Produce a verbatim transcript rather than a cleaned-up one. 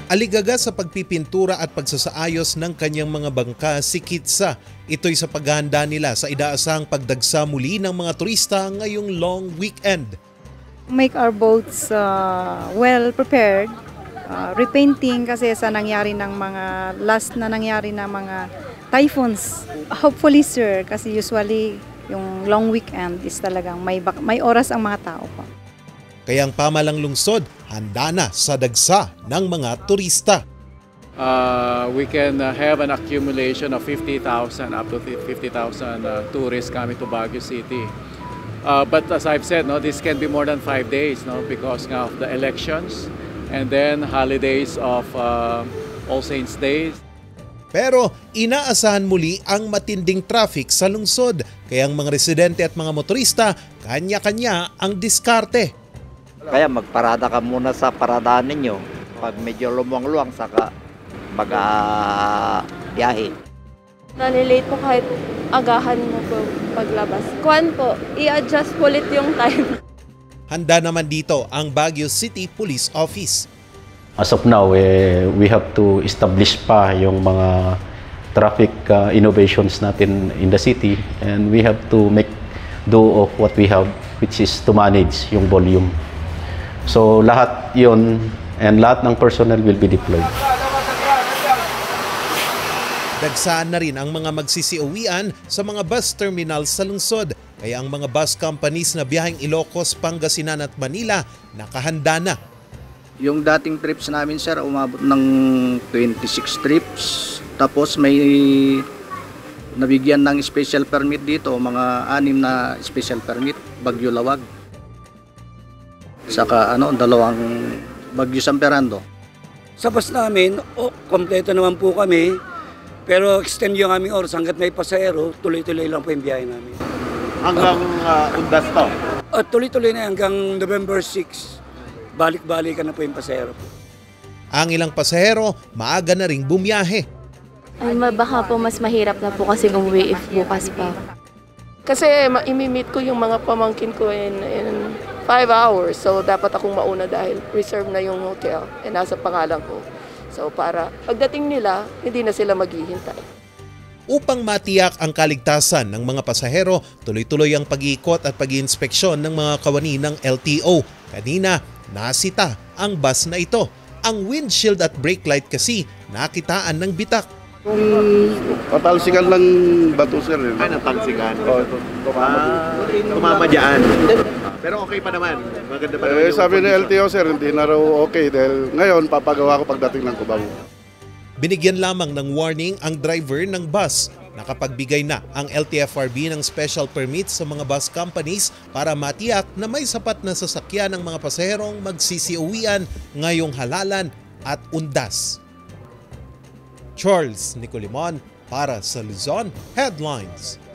Aligaga sa pagpipintura at pagsasaayos ng kanyang mga bangka si Kitsa. Ito'y sa paghahanda nila sa idaasang pagdagsa muli ng mga turista ngayong long weekend. Make our boats uh, well prepared. Uh, repainting kasi sa nangyari ng mga last na nangyari na mga typhoons. Hopefully sir, kasi usually yung long weekend is talagang may, may oras ang mga tao pa. Kaya ang pamalang lungsod, handa na sa dagsa ng mga turista. Uh, we can uh, have an accumulation of fifty thousand, up to fifty thousand uh, tourists coming to Baguio City. Uh, but as I've said, no, this can be more than five days no, because of the elections and then holidays of uh, All Saints Day. Pero inaasahan muli ang matinding traffic sa lungsod, kaya ang mga residente at mga motorista, kanya-kanya ang diskarte. Kaya magparada ka muna sa paradaan ninyo. Pag medyo lumang-luwang, saka mag-biyahe. Nalilate po kahit agahan mo po paglabas. Kuhan po, i-adjust po ulit yung time. Handa naman dito ang Baguio City Police Office. As of now, eh, we have to establish pa yung mga traffic uh, innovations natin in the city, and we have to make do of what we have, which is to manage yung volume. So lahat yon and lahat ng personnel will be deployed. Dagsaan na rin ang mga magsisiuwian sa mga bus terminal sa lungsod. Kaya ang mga bus companies na biyaheng Ilocos, Pangasinan at Manila nakahanda na. Yung dating trips namin sir, umabot ng twenty-six trips. Tapos may nabigyan ng special permit dito, mga anim na special permit, Bagyo Lawag. Saka ano, dalawang Bagyo San Fernando. Sa bus namin, oh, kompleto naman po kami. Pero extend yung aming oras hanggat may pasahero, tuloy-tuloy lang po yung biyahe namin. Hanggang uh, Undas to? At tuloy-tuloy na hanggang November six. Balik-balikan na po yung pasahero. Ang ilang pasahero, maaga na ring bumiyahe. Ay, baka po mas mahirap na po kasi umuwi if bukas pa. Kasi imi-meet ko yung mga pamangkin ko in, in five hours. So dapat akong mauna dahil reserve na yung hotel and nasa pangalan ko. So para pagdating nila, hindi na sila maghihintay. Upang matiyak ang kaligtasan ng mga pasahero, tuloy-tuloy ang pag-iikot at pag-iinspeksyon ng mga kawani ng L T O. Kanina, nasita ang bus na ito. Ang windshield at brake light kasi nakitaan ng bitak. Kung patalsikan lang bato sir. Ay, natalsikan. Oh, tumama dyan. Pero okay pa naman. Maganda pa naman. Eh, sabi ni L T O sir, hindi na raw okay dahil ngayon papagawa ko pagdating ng Cubao. Binigyan lamang ng warning ang driver ng bus. Nakapagbigay na ang L T F R B ng special permits sa mga bus companies para matiyak na may sapat na sasakyan ng mga pasaherong magsisiuwian ngayong Halalan at Undas. Charles Nicolimon para sa Luzon Headlines.